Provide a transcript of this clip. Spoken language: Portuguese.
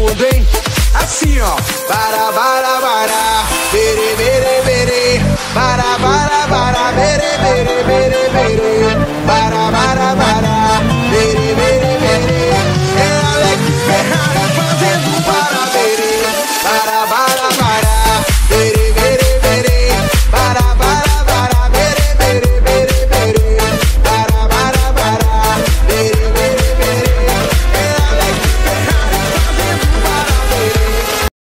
mundo, hein? Assim, ó. Bara, bara, bara. Bere, bere, bere. Bara, bara.